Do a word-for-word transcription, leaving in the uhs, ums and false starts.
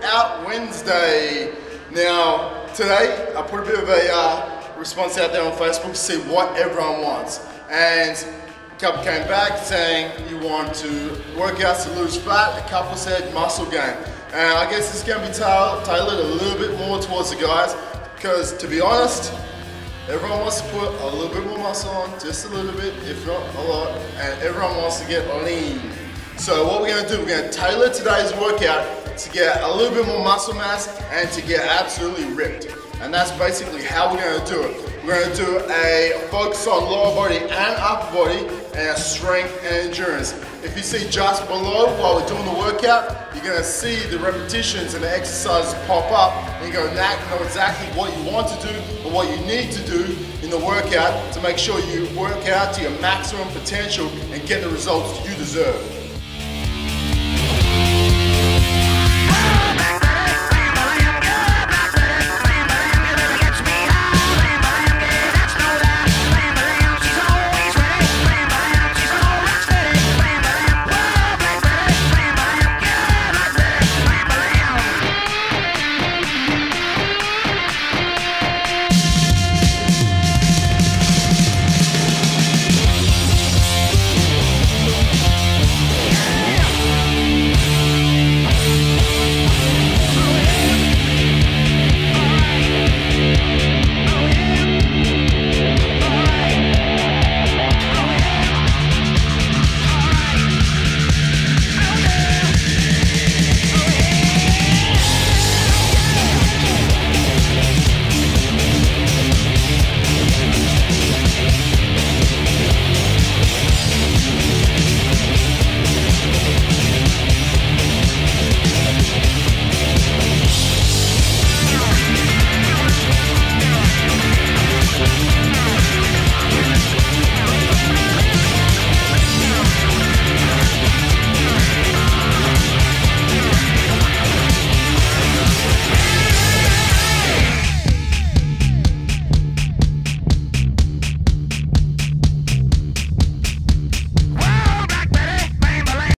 Workout Wednesday. Now, today I put a bit of a uh, response out there on Facebook to see what everyone wants. And a couple came back saying you want to workouts to lose fat, a couple said muscle gain. And I guess it's going to be tailored a little bit more towards the guys because, to be honest, everyone wants to put a little bit more muscle on, just a little bit, if not a lot, and everyone wants to get lean. So what we're going to do, we're going to tailor today's workout to get a little bit more muscle mass and to get absolutely ripped. And that's basically how we're going to do it. We're going to do a focus on lower body and upper body and strength and endurance. If you see just below while we're doing the workout, you're going to see the repetitions and the exercises pop up and you're going to know exactly what you want to do or what you need to do in the workout to make sure you work out to your maximum potential and get the results you deserve.